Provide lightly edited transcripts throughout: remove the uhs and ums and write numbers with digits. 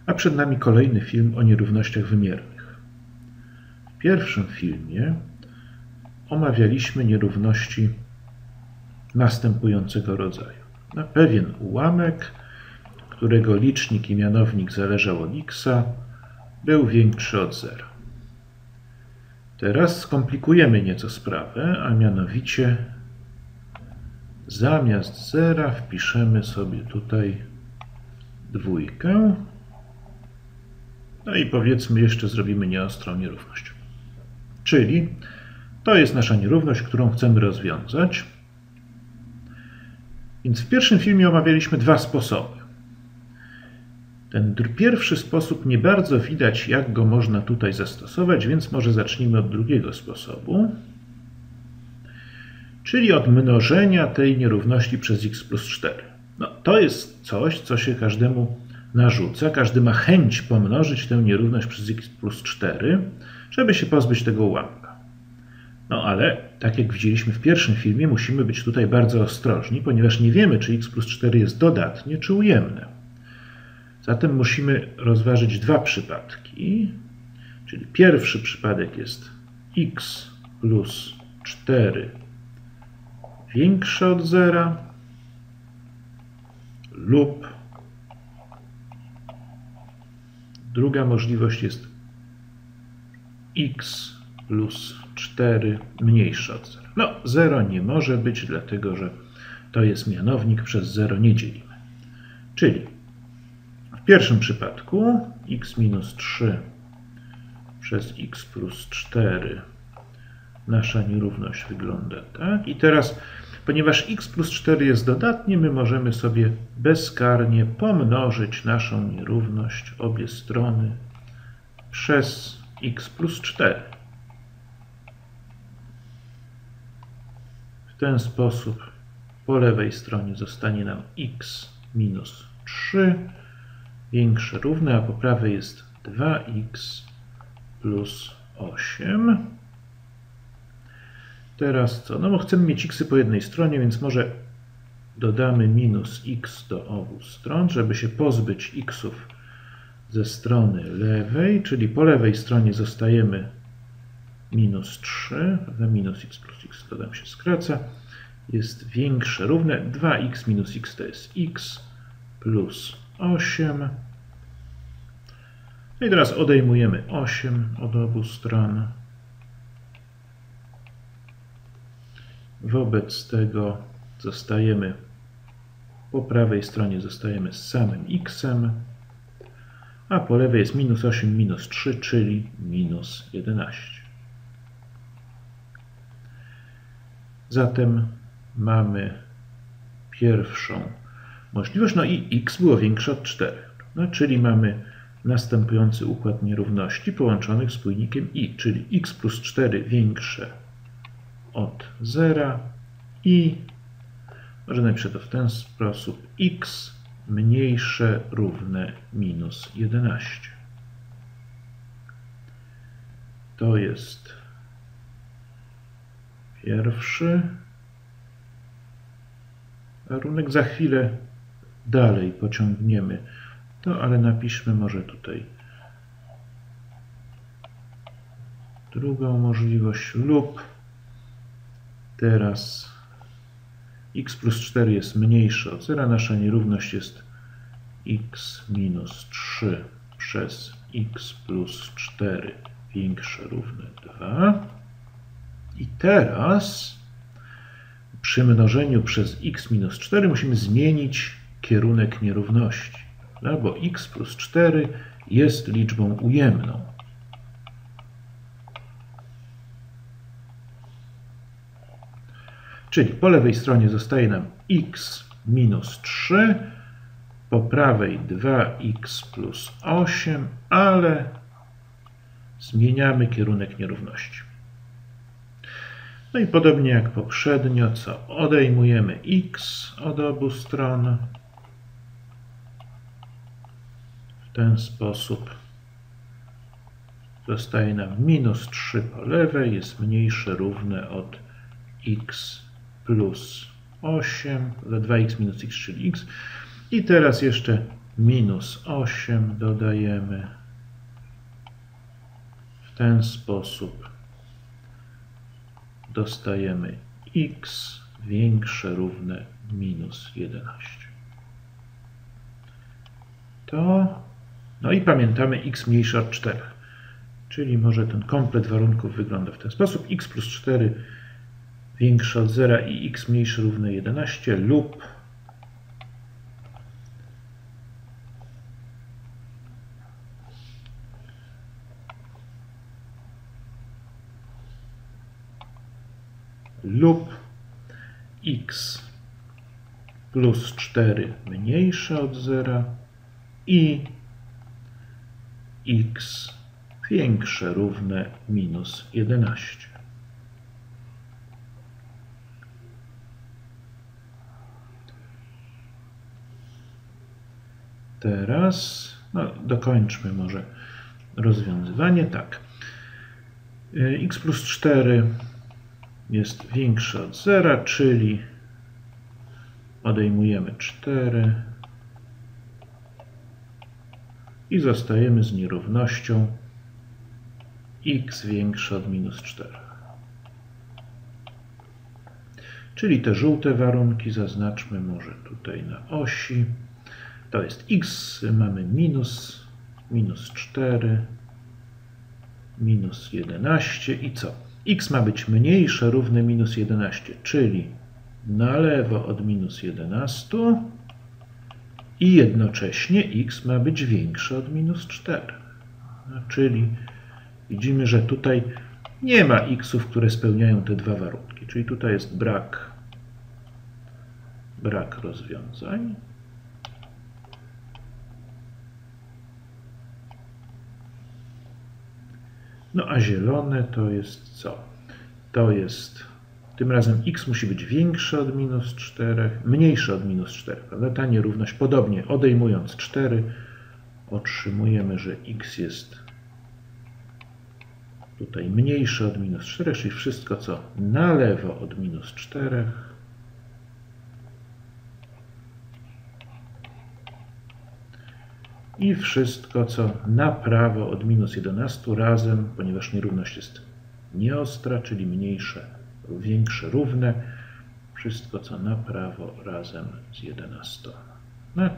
a przed nami kolejny film o nierównościach wymiernych. W pierwszym filmie omawialiśmy nierówności następującego rodzaju. Na pewien ułamek, którego licznik i mianownik zależał od x, był większy od 0. Teraz skomplikujemy nieco sprawę, a mianowicie zamiast 0 wpiszemy sobie tutaj 2. No i powiedzmy jeszcze zrobimy nieostrą nierówność. Czyli to jest nasza nierówność, którą chcemy rozwiązać. Więc w pierwszym filmie omawialiśmy dwa sposoby. Ten pierwszy sposób nie bardzo widać, jak go można tutaj zastosować, więc może zacznijmy od drugiego sposobu, czyli od mnożenia tej nierówności przez x plus 4. No, to jest coś, co się każdemu narzuca. Każdy ma chęć pomnożyć tę nierówność przez x plus 4, żeby się pozbyć tego ułamka. No ale, tak jak widzieliśmy w pierwszym filmie, musimy być tutaj bardzo ostrożni, ponieważ nie wiemy, czy x plus 4 jest dodatnie, czy ujemne. Zatem musimy rozważyć dwa przypadki, czyli pierwszy przypadek jest x plus 4 większe od 0 lub druga możliwość jest x plus 4 mniejsze od 0. No, 0 nie może być, dlatego że to jest mianownik, przez 0 nie dzielimy. Czyli w pierwszym przypadku x minus 3 przez x plus 4 nasza nierówność wygląda tak. I teraz, ponieważ x plus 4 jest dodatnie, my możemy sobie bezkarnie pomnożyć naszą nierówność obie strony przez x plus 4. W ten sposób po lewej stronie zostanie nam x minus 3 większe równe, a po prawej jest 2x plus 8. Teraz co? No bo chcemy mieć xy po jednej stronie, więc może dodamy minus x do obu stron, żeby się pozbyć xów ze strony lewej, czyli po lewej stronie zostajemy minus 3, prawda? Minus x plus x, to nam się skraca, jest większe równe, 2x minus x to jest x plus 8. No i teraz odejmujemy 8 od obu stron. Wobec tego zostajemy po prawej stronie zostajemy z samym x-em, a po lewej jest minus 8 minus 3, czyli minus 11. Zatem mamy pierwszą możliwość, no i x było większe od 4, no, czyli mamy następujący układ nierówności połączonych spójnikiem i, czyli x plus 4 większe od 0 i może napiszę to w ten sposób, x mniejsze równe minus 11. To jest pierwszy warunek. Za chwilę dalej pociągniemy to, ale napiszmy może tutaj drugą możliwość lub teraz x plus 4 jest mniejsze od 0, nasza nierówność jest x minus 3 przez x plus 4 większe równe 2. I teraz przy mnożeniu przez x minus 4 musimy zmienić kierunek nierówności, bo x plus 4 jest liczbą ujemną. Czyli po lewej stronie zostaje nam x minus 3, po prawej 2x plus 8, ale zmieniamy kierunek nierówności. No i podobnie jak poprzednio, co odejmujemy x od obu stron. W ten sposób zostaje nam minus 3 po lewej, jest mniejsze równe od x plus 8, 2x minus x, czyli x. I teraz jeszcze minus 8 dodajemy. W ten sposób dostajemy x większe równe minus 11. No i pamiętamy x mniejsze od 4. Czyli może ten komplet warunków wygląda w ten sposób. X plus 4 większe od 0 i x mniejsze równe 11 lub x plus 4 mniejsze od 0 i x większe równe minus 11. Teraz dokończmy może rozwiązywanie. Tak. X plus 4 jest większe od 0, czyli odejmujemy 4 i zostajemy z nierównością x większe od minus 4. Czyli te żółte warunki zaznaczmy może tutaj na osi. To jest x, mamy minus 4, minus 11 i co? X ma być mniejsze równe minus 11, czyli na lewo od minus 11 i jednocześnie x ma być większe od minus 4. Czyli widzimy, że tutaj nie ma x'ów, które spełniają te dwa warunki. Czyli tutaj jest brak rozwiązań. No a zielone to jest co? To jest, tym razem x musi być większe od minus 4, mniejsze od minus 4, prawda? Ta nierówność, podobnie odejmując 4, otrzymujemy, że x jest tutaj mniejsze od minus 4, czyli wszystko co na lewo od minus 4 i wszystko co na prawo od minus 11 razem, ponieważ nierówność jest nieostra, czyli mniejsze, większe, równe, wszystko co na prawo razem z 11. No,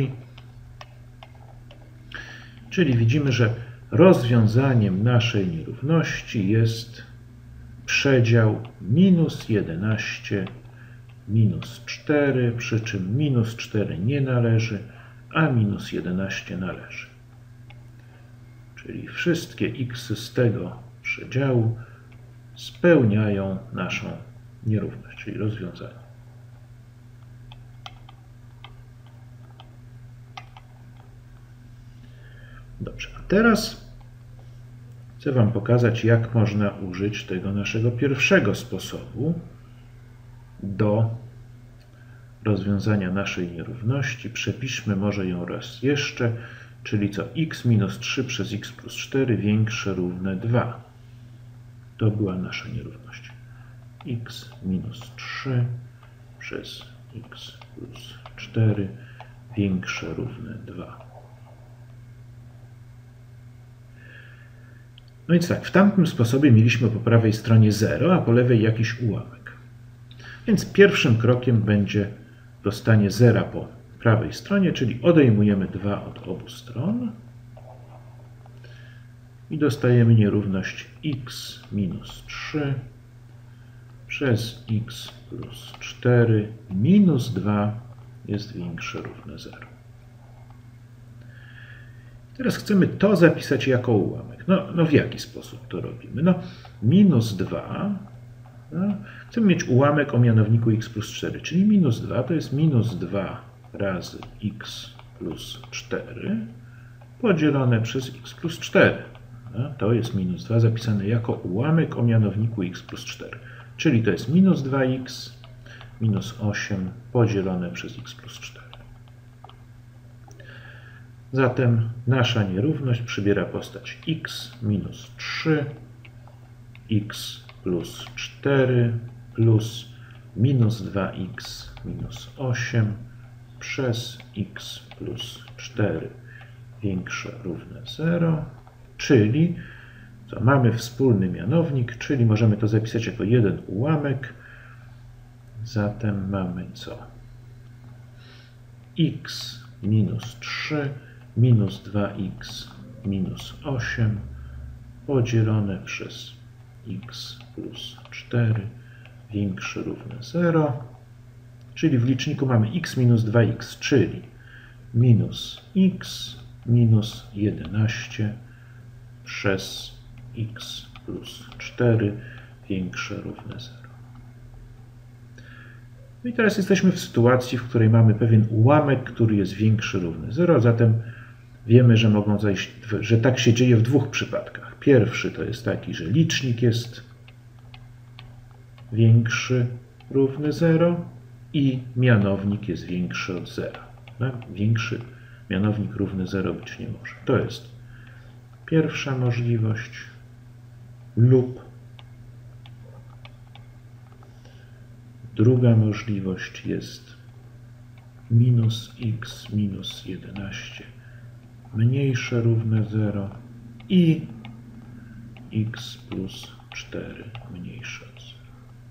czyli widzimy, że rozwiązaniem naszej nierówności jest przedział minus 11, minus 4, przy czym minus 4 nie należy, a minus 11 należy. Czyli wszystkie x z tego przedziału spełniają naszą nierówność, czyli rozwiązanie. Dobrze, a teraz chcę Wam pokazać, jak można użyć tego naszego pierwszego sposobu do rozwiązania naszej nierówności. Przepiszmy może ją raz jeszcze, czyli co? X minus 3 przez x plus 4 większe równe 2. To była nasza nierówność. X minus 3 przez x plus 4 większe równe 2. No więc tak, w tamtym sposobie mieliśmy po prawej stronie 0, a po lewej jakiś ułamek. Więc pierwszym krokiem będzie dostanie 0 po prawej stronie, czyli odejmujemy 2 od obu stron i dostajemy nierówność x minus 3 przez x plus 4 minus 2 jest większe równe 0. Teraz chcemy to zapisać jako ułamek. No w jaki sposób to robimy? No minus 2, no, chcemy mieć ułamek o mianowniku x plus 4, czyli minus 2 to jest minus 2 razy x plus 4 podzielone przez x plus 4. No, to jest minus 2 zapisane jako ułamek o mianowniku x plus 4. Czyli to jest minus 2x minus 8 podzielone przez x plus 4. Zatem nasza nierówność przybiera postać x minus 3, x plus 4 plus minus 2x minus 8 przez x plus 4. 4 większe równe 0, czyli co, mamy wspólny mianownik, czyli możemy to zapisać jako jeden ułamek. Zatem mamy co? X minus 3 minus 2x minus 8 podzielone przez x plus 4 większe równe 0, czyli w liczniku mamy x minus 2x, czyli minus x minus 11 przez x plus 4 większe równe 0. No i teraz jesteśmy w sytuacji, w której mamy pewien ułamek, który jest większy równy 0, zatem wiemy, że mogą zajść, że tak się dzieje w dwóch przypadkach. Pierwszy to jest taki, że licznik jest większy równy 0 i mianownik jest większy od 0. Większy mianownik równy 0 być nie może. To jest pierwsza możliwość lub druga możliwość jest minus x minus 11 mniejsze równe 0 i x plus 4 mniejsze od 0.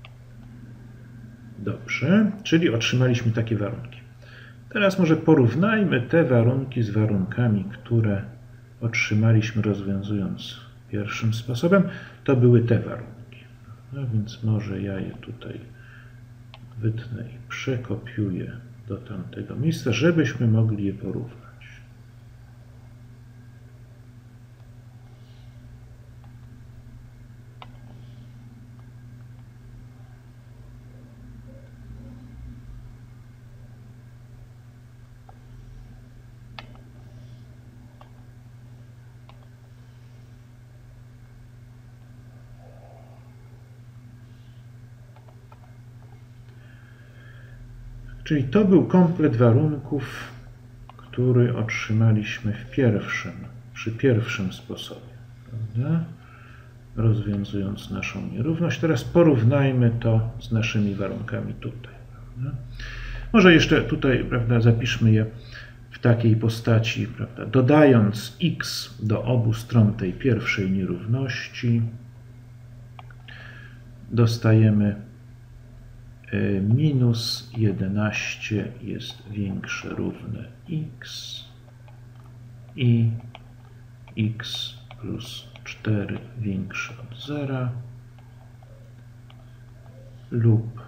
Dobrze, czyli otrzymaliśmy takie warunki. Teraz może porównajmy te warunki z warunkami, które otrzymaliśmy rozwiązując pierwszym sposobem. To były te warunki. No więc może ja je tutaj wytnę i przekopiuję do tamtego miejsca, żebyśmy mogli je porównać. Czyli to był komplet warunków, który otrzymaliśmy przy pierwszym sposobie, prawda? Rozwiązując naszą nierówność. Teraz porównajmy to z naszymi warunkami tutaj. Prawda? Może jeszcze tutaj, prawda, zapiszmy je w takiej postaci, prawda, dodając x do obu stron tej pierwszej nierówności, dostajemy minus 11 jest większe równe x i x plus 4 większe od 0 lub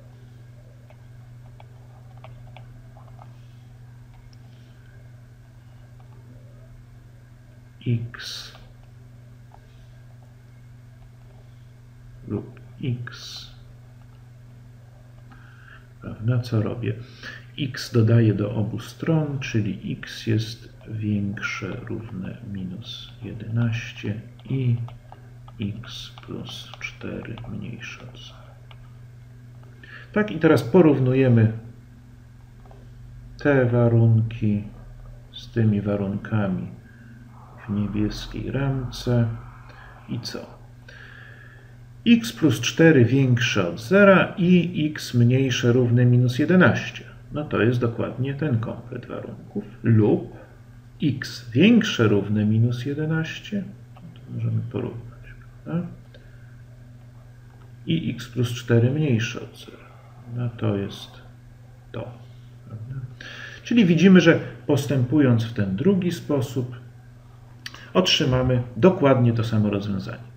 x lub x. Prawda? Co robię? X dodaję do obu stron, czyli x jest większe równe minus 11 i x plus 4 mniejsze od 0. Tak, i teraz porównujemy te warunki z tymi warunkami w niebieskiej ramce i co? X plus 4 większe od 0 i x mniejsze równe minus 11. No to jest dokładnie ten komplet warunków. Lub x większe równe minus 11. To możemy porównać. Prawda? I x plus 4 mniejsze od 0. No to jest to. Prawda? Czyli widzimy, że postępując w ten drugi sposób otrzymamy dokładnie to samo rozwiązanie.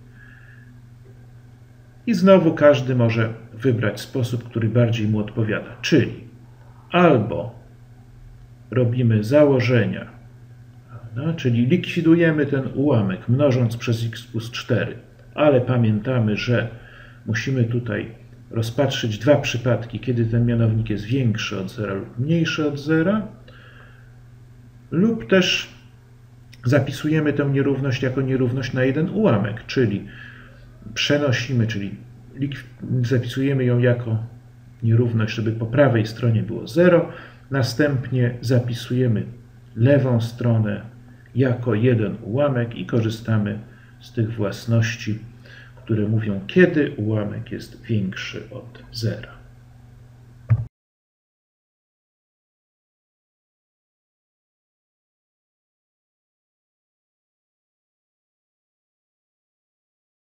I znowu każdy może wybrać sposób, który bardziej mu odpowiada. Czyli albo robimy założenia, prawda? Czyli likwidujemy ten ułamek mnożąc przez x plus 4, ale pamiętamy, że musimy tutaj rozpatrzyć dwa przypadki, kiedy ten mianownik jest większy od 0 lub mniejszy od 0, lub też zapisujemy tę nierówność jako nierówność na jeden ułamek, czyli przenosimy, czyli zapisujemy ją jako nierówność, żeby po prawej stronie było 0. Następnie zapisujemy lewą stronę jako jeden ułamek i korzystamy z tych własności, które mówią, kiedy ułamek jest większy od 0.